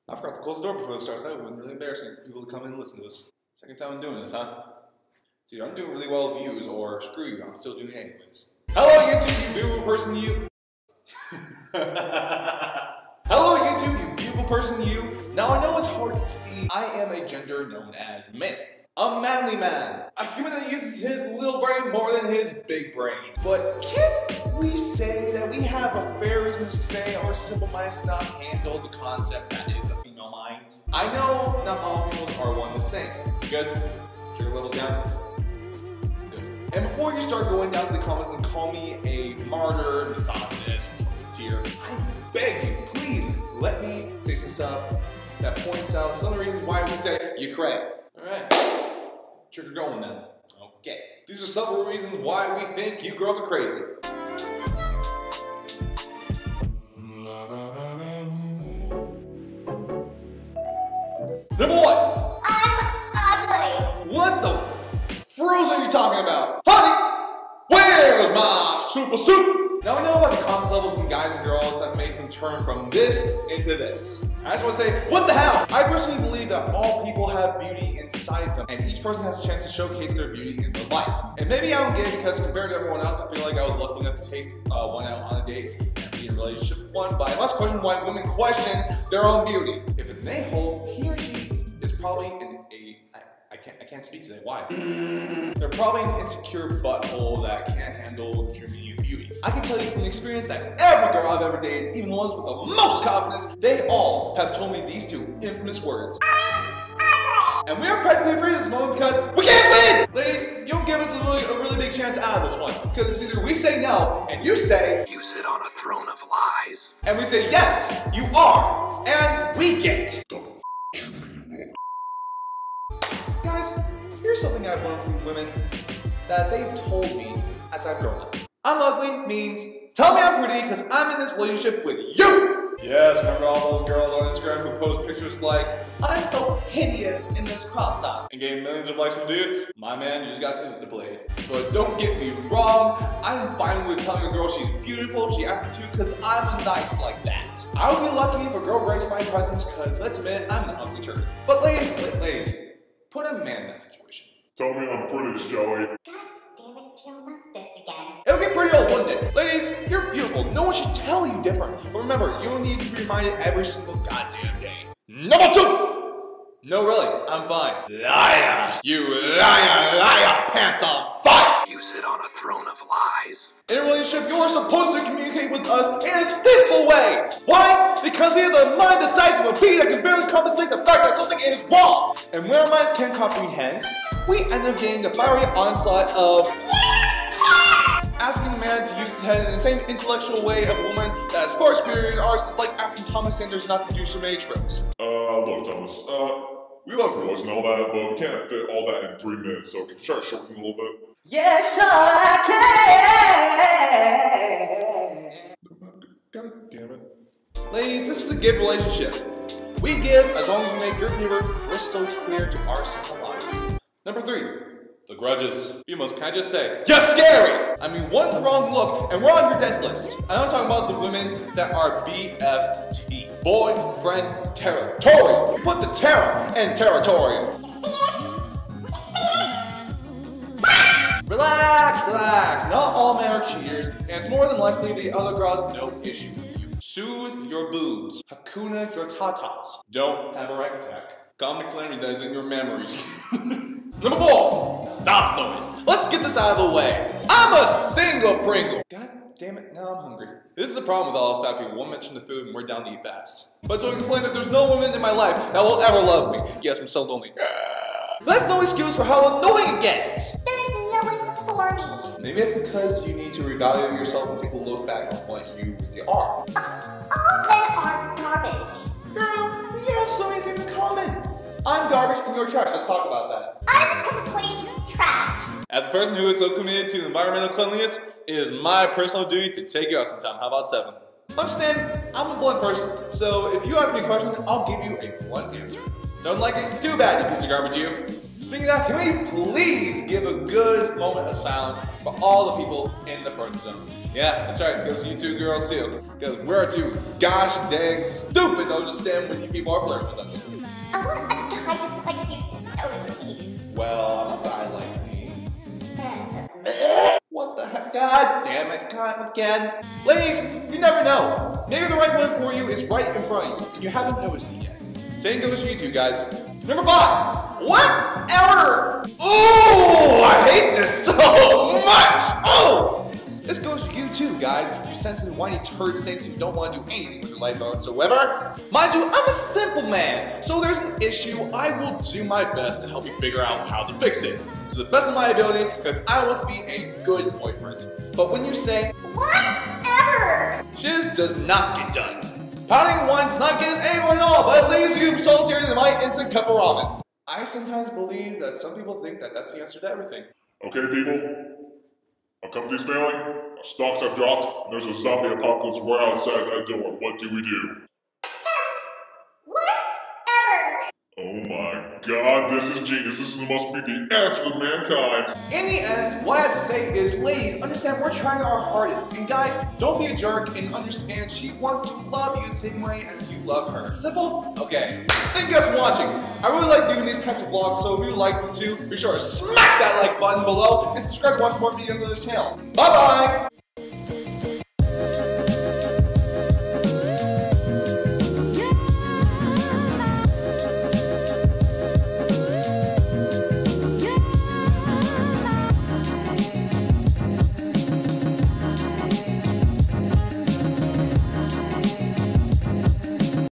I forgot to close the door before this starts. That would have been really embarrassing for people to come in and listen to this. Second time I'm doing this, huh? It's either I'm doing really well with views, or screw you, I'm still doing it anyways. Hello YouTube, you beautiful person you. Hello YouTube, you beautiful person you. Now I know it's hard to see. I am a gender known as man. A manly man. A human that uses his little brain more than his big brain. But can't we say that we have a fair reason to say our simple minds cannot handle the concept that is a female mind? I know not all people are one the same. Good? Sugar levels down? Good. And before you start going down to the comments and call me a martyr, misogynist, trumpeteer, I beg you, please let me say some stuff that points out some of the reasons why we say you cray. Alright. Trigger going then. Okay. These are several reasons why we think you girls are crazy. Number one. I'm ugly. What the froze are you talking about? Honey, where's my super soup? Now I know about the confidence levels from guys and girls that make them turn from this into this. I just want to say, what the hell? I personally believe that all people have beauty inside them, and each person has a chance to showcase their beauty in their life. And maybe I'm gay because compared to everyone else, I feel like I was lucky enough to take one out on a date and be in a relationship with one, but I must question why women question their own beauty. If it's an a-hole, he or she is probably I can't speak today, why? They're probably an insecure butthole that can't handle the true meaning of beauty. I can tell you from experience that every girl I've ever dated, even the ones with the most confidence, they all have told me these two infamous words. And we are practically free this moment because we can't win! Ladies, you don't give us a really big chance out of this one. Because it's either we say no, and you say, you sit on a throne of lies. and we say, yes, you are, and we get. Guys, here's something I've learned from women that they've told me as I've grown up. I'm ugly means, tell me I'm pretty because I'm in this relationship with you! Yes, remember all those girls on Instagram who post pictures like, I'm so hideous in this crop top, and getting millions of likes from dudes? My man, you just got Instaplayed. But don't get me wrong, I'm fine with telling a girl she's beautiful, she attitude, because I'm nice like that. I would be lucky if a girl graced my presence because, let's admit, I'm an ugly turd. But ladies, put a man in that situation. Tell me I'm pretty, Joey. God damn it, Jill, not this again. It'll get pretty old one day. Ladies, you're beautiful. No one should tell you different. But remember, you don't need to be reminded every single goddamn day. Number two! No, really, I'm fine. Liar! You liar, pants on fire! You sit on a throne of lies. In a relationship, you are supposed to communicate with us in a simple way. Why? Because we have the mind the size of a bee that can barely compensate the fact that something is wrong. And when our minds can't comprehend, we end up getting the fiery onslaught of asking a man to use his head in the same intellectual way of a woman that is far superior to ours is like asking Thomas Sanders not to do so many tricks. Look, Thomas, we love your voice and all that, but we can't fit all that in 3 minutes, so can you try to shorten it a little bit? Yeah, sure I can. God damn it. Ladies, this is a give relationship. We give as long as we make your favor crystal clear to our simple lives. Number 3. The grudges. Females, can I just say, you're scary! I mean, one wrong look and we're on your death list. I don't talk about the women that are BFT. Boyfriend territorial. You put the terror in territorial. Relax. Not all men are cheaters, and it's more than likely the other girl has no issue with you. Soothe your boobs. Hakuna your tatas. Don't have a wreck attack. Calm the calamity that is in your memories. Number 4. Stop slowness. Let's get this out of the way. I'm a single Pringle. God damn it, now I'm hungry. This is the problem with all us fat people. Won't mention the food and we're down to eat fast. But don't complain that there's no woman in my life that will ever love me. Yes, I'm so lonely. That's no excuse for how annoying it gets. There's no one for me. Maybe it's because you need to reevaluate yourself and take a look back on what you really are. All men are garbage. Girl, we have so many things in common. I'm garbage and you're trash. Let's talk about that. I'm complete trash. As a person who is so committed to environmental cleanliness, it is my personal duty to take you out sometime. How about 7? Understand, I'm a blunt person, so if you ask me a question, I'll give you a blunt answer. Don't like it? Too bad, you piece of garbage, you. Speaking of that, can we please give a good moment of silence for all the people in the friend zone? Yeah, that's right. It goes to you two girls too. Because we're too gosh dang stupid to understand when you people are flirting with us. I want a guy just like you to notice me. Well, I'm a guy like me. What the heck? God damn it, God again. Ladies, you never know. Maybe the right one for you is right in front of you, and you haven't noticed it yet. Same goes for you two guys. Number 5. Whatever! Oh, I hate this so much! Oh! This goes for you too, guys. You sensitive, whiny turd saints who don't want to do anything with your life whatsoever. Mind you, I'm a simple man, so there's an issue, I will do my best to help you figure out how to fix it. To the best of my ability, because I want to be a good boyfriend. But when you say, whatever! shiz does not get done. Pouting one does not get us anywhere at all, but it leaves you solitary than my instant cup of ramen. I sometimes believe that some people think that that's the answer to everything. Okay, people. Our company's failing, our stocks have dropped, and there's a zombie apocalypse right outside that door. What do we do? Whatever! Oh my god, this is genius. This must be the answer to mankind. In the end, what I have to say is, ladies, understand we're trying our hardest. And guys, don't be a jerk and understand she wants to love you the same way as you love her. Simple? Okay. Thank you guys for watching. I really like doing these types of vlogs, so if you like them too, be sure to smack that like button below and subscribe to watch more videos on this channel. Bye-bye!